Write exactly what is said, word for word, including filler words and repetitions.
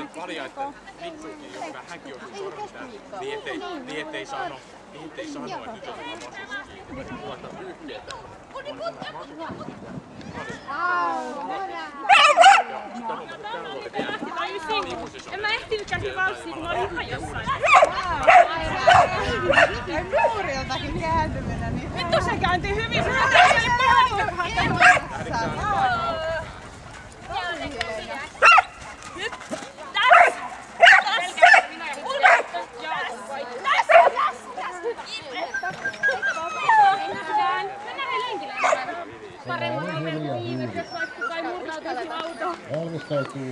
nyt valia, että Mikkukin, joka hänkin osui sormista, niin ettei, niin ettei sano, niin ettei sano, että nyt otetaan vasusta kiinni. Luottaa pyyhkeetä. En mä ehtinytkään siihen valssiin, kun mä olin ihan jossain. Ja nuoriltakin kääntyminen. Vittu se käänti hyvin, se käänti paljon. Nyt tässä! Tässä! Mennään he lenkille. Paremmin on mennyt viimeksi, jos vaikka kai murtautuisi auto. Valmistautuu.